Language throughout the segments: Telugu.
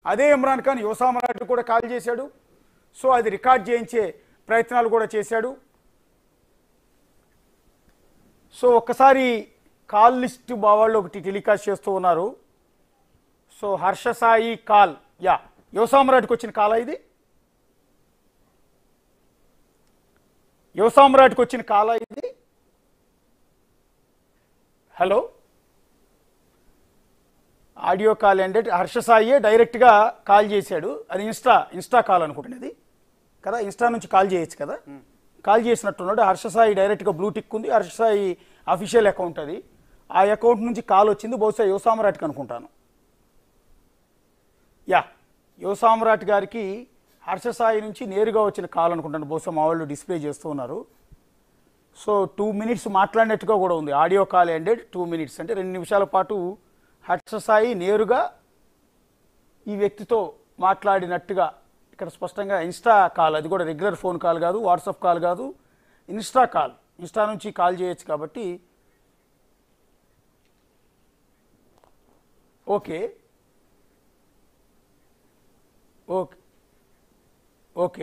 అదే ఇమ్రాన్ ఖాన్ యువ సామ్రాట్ కూడా కాల్ చేశాడు. సో అది రికార్డ్ చేయించే ప్రయత్నాలు కూడా చేశాడు. సో ఒక్కసారి కాల్ లిస్ట్ బావాళ్ళు ఒకటి టెలికాస్ట్ చేస్తూ ఉన్నారు. సో హర్ష సాయి కాల్, యా యువ సామ్రాట్కి వచ్చిన కాలా ఇది? యువ సామ్రాట్కి వచ్చిన కాలా ఇది? హలో, ఆడియో కాల్ అంటే హర్ష సాయి డైరెక్ట్గా కాల్ చేశాడు. అది ఇన్స్టా కాల్ అనుకుంటున్నది కదా, ఇన్స్టా నుంచి కాల్ చేయొచ్చు కదా, కాల్ చేసినట్టున్నాడు. హర్ష సాయి డైరెక్ట్గా బ్లూ టిక్ ఉంది, హర్ష సాయి అఫీషియల్ అకౌంట్ అది. ఆ అకౌంట్ నుంచి కాల్ వచ్చింది, బహుశా యువ సామ్రాట్కి అనుకుంటాను. యా, యువ సామ్రాట్ గారికి హర్ష సాయి నుంచి నేరుగా వచ్చిన కాల్ అనుకుంటాను, బహుశా మా వాళ్ళు డిస్ప్లే చేస్తూ ఉన్నారు. సో 2 minutes మాట్లాడినట్టుగా కూడా ఉంది. ఆడియో కాల్ ఎండెడ్ 2 minutes, అంటే 2 నిమిషాల పాటు హర్ష సాయి నేరుగా ఈ వ్యక్తితో మాట్లాడినట్టుగా ఇక్కడ స్పష్టంగా. ఇన్స్టా కాల్, అది కూడా రెగ్యులర్ ఫోన్ కాల్ కాదు, వాట్సాప్ కాల్ కాదు, ఇన్స్టా కాల్. ఇన్స్టా నుంచి కాల్ చేయొచ్చు కాబట్టి ఓకే ఓకే ఓకే.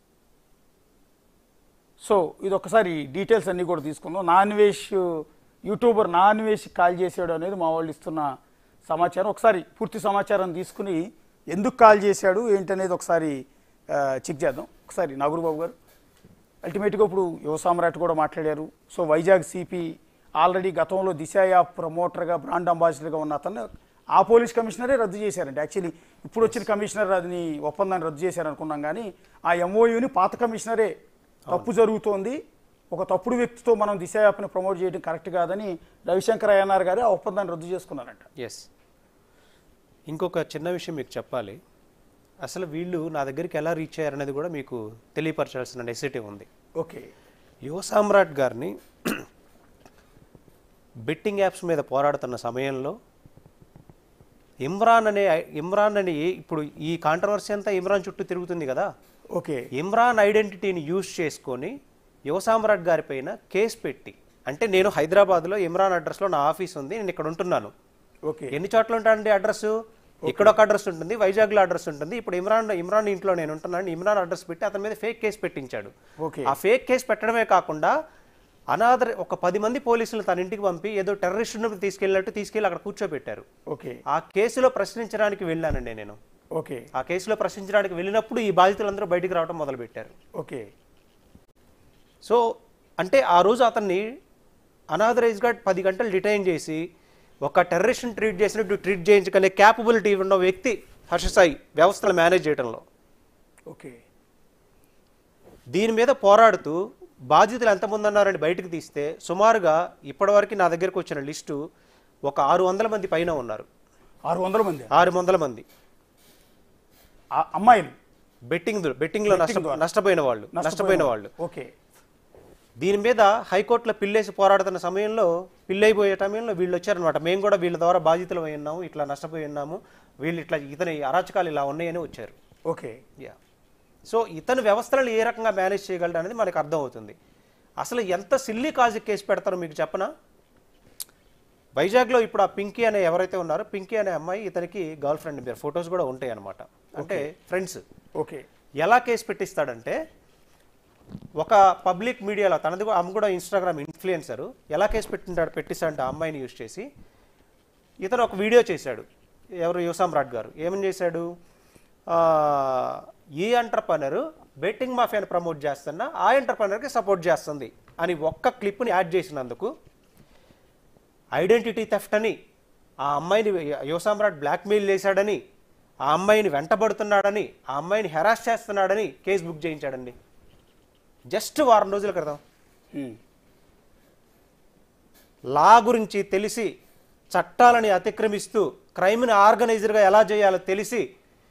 సో ఇది ఒకసారి డీటెయిల్స్ అన్నీ కూడా తీసుకుందాం. నాన్వేష్ యూట్యూబర్ నాన్వేష్ కాల్ చేశాడు అనేది మా వాళ్ళు ఇస్తున్న సమాచారం. ఒకసారి పూర్తి సమాచారం తీసుకుని ఎందుకు కాల్ చేశాడు ఏంటనేది ఒకసారి చెక్ చేద్దాం. ఒకసారి నాగూర్బాబు గారు, అల్టిమేట్గా ఇప్పుడు యువ సామ్రాట్ కూడా మాట్లాడారు. సో వైజాగ్ సిపి ఆల్రెడీ గతంలో దిశ యాప్ ప్రమోటర్గా, బ్రాండ్ అంబాసిడర్గా ఉన్న అతను ఆ పోలీస్ కమిషనరే రద్దు చేశారండి. యాక్చువల్లీ ఇప్పుడు వచ్చిన కమిషనర్ అదిని ఒప్పందాన్ని రద్దు చేశారనుకున్నాం, కానీ ఆ ఎంఓయూని పాత కమిషనరే తప్పు జరుగుతోంది, ఒక తప్పుడు వ్యక్తితో మనం దిశ యాప్ని ప్రమోట్ చేయడం కరెక్ట్ కాదని రవిశంకర్ అయ్యనార్ గారు ఆ ఒప్పందాన్ని రద్దు చేసుకున్నారంట. ఎస్, ఇంకొక చిన్న విషయం మీకు చెప్పాలి. అసలు వీళ్ళు నా దగ్గరికి ఎలా రీచ్ అయ్యారనేది కూడా మీకు తెలియపరచాల్సిన నెసెసిటీ ఉంది. ఓకే, యువ సామ్రాట్ గారిని బెట్టింగ్ యాప్స్ మీద పోరాడుతున్న సమయంలో ఇమ్రాన్ అని ఇప్పుడు ఈ కాంట్రవర్సీ అంతా ఇమ్రాన్ చుట్టూ తిరుగుతుంది కదా. ఓకే, ఇమ్రాన్ ఐడెంటిటీని యూజ్ చేసుకొని యువ సామ్రాట్ గారి పైన కేసు పెట్టి, అంటే నేను హైదరాబాద్లో ఇమ్రాన్ అడ్రస్లో నా ఆఫీస్ ఉంది, నేను ఇక్కడ ఉంటున్నాను. ఓకే, ఎన్ని చోట్ల ఉంటానండి అడ్రస్? ఇక్కడ ఒక అడ్రస్ ఉంటుంది, వైజాగ్లో అడ్రస్ ఉంటుంది. ఇప్పుడు ఇమ్రాన్ ఇంట్లో నేను ఉంటున్నాను, ఇమ్రాన్ అడ్రస్ పెట్టి అతని మీద ఫేక్ కేసు పెట్టించాడు. ఆ ఫేక్ కేసు పెట్టడమే కాకుండా ఒక 10 మంది పోలీసులు తన ఇంటికి పంపి ఏదో టెర్రరిస్టును తీసుకెళ్ళి అక్కడ కూర్చోబెట్టారు. ఓకే, ఆ కేసులో ప్రశ్నించడానికి వెళ్ళానండి నేను. ఓకే, ఆ కేసులో ప్రశ్నించడానికి వెళ్ళినప్పుడు ఈ బాధితులందరూ బయటికి రావడం మొదలుపెట్టారు. ఓకే. సో అంటే ఆ రోజు అతన్ని అనాథరైజ్గా 10 గంటలు డిటైన్ చేసి ఒక టెర్రరిస్ట్ని ట్రీట్ చేసినట్టు ట్రీట్ చేయించగలిగే క్యాపబిలిటీ ఉన్న వ్యక్తి హర్ష సాయి వ్యవస్థలు మేనేజ్ చేయడంలో. ఓకే, దీని మీద పోరాడుతూ బాధితులు ఎంతమంది ఉన్నారని బయటకు తీస్తే సుమారుగా ఇప్పటివరకు నా దగ్గరకు వచ్చిన లిస్టు ఒక 600 మంది పైన ఉన్నారు. 600 మంది అమ్మాయిలు బెట్టింగ్లో నష్టపోయిన వాళ్ళు. ఓకే, దీని మీద హైకోర్టులో పిల్లేసి పోరాడుతున్న సమయంలో, పిల్లైపోయే సమయంలో వీళ్ళు వచ్చారనమాట. మేము కూడా వీళ్ళ ద్వారా బాధితులు అయి ఉన్నాము, ఇట్లా నష్టపోయి ఉన్నాము, వీళ్ళు ఇట్లా ఇతని అరాచకాలు ఇలా ఉన్నాయని వచ్చారు. Okay, yeah. సో ఇతను వ్యవస్థలను ఏ రకంగా మేనేజ్ చేయగలడు అనేది మనకు అర్థమవుతుంది. అసలు ఎంత సిల్లీ కాజు కేసు పెడతారో మీకు చెప్పనా? వైజాగ్లో ఇప్పుడు ఆ పింకీ అనే ఎవరైతే ఉన్నారో, పింకీ అనే అమ్మాయి ఇతనికి గర్ల్ ఫ్రెండ్, మీరు ఫొటోస్ కూడా ఉంటాయి అనమాట, అంటే ఫ్రెండ్స్. ఓకే, ఎలా కేసు పెట్టిస్తాడంటే ఒక పబ్లిక్ మీడియాలో తనది ఆమె కూడా ఇన్స్టాగ్రామ్ ఇన్ఫ్లుయెన్సరు, ఎలా కేసు పెట్టిస్తాడంటే ఆ అమ్మాయిని యూజ్ చేసి ఇతను ఒక వీడియో చేశాడు. ఎవరు? యువ సామ్రాట్ గారు ఏమని చేశాడు? ఈ ఎంటర్ప్రెనర్ బెట్టింగ్ మాఫియాని ప్రమోట్ చేస్తున్నా ఆ ఎంటర్ప్రెనర్కి సపోర్ట్ చేస్తుంది అని ఒక్క క్లిప్ని యాడ్ చేసినందుకు ఐడెంటిటీ థెఫ్ట్ అని, ఆ అమ్మాయిని యువ సామ్రాట్ బ్లాక్మెయిల్ చేశాడని, ఆ అమ్మాయిని వెంటబడుతున్నాడని, ఆ అమ్మాయిని హెరాస్ చేస్తున్నాడని కేసు బుక్ చేయించాడండి. జస్ట్ వారం రోజుల క్రితం. లా గురించి తెలిసి చట్టాలని అతిక్రమిస్తూ క్రైమ్ని ఆర్గనైజర్గా ఎలా చేయాలో తెలిసి